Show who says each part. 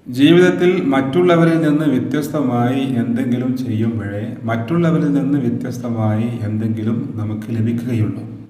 Speaker 1: ജീവിതത്തിൽ മറ്റുള്ളവരിൽ നിന്ന് വ്യത്യസ്തമായി എന്തെങ്കിലും ചെയ്യുമ്പോഴേ മറ്റുള്ളവരിൽ നിന്ന് വ്യത്യസ്തമായി എന്തെങ്കിലും നമുക്ക് ലഭിക്കുകയുള്ളൂ.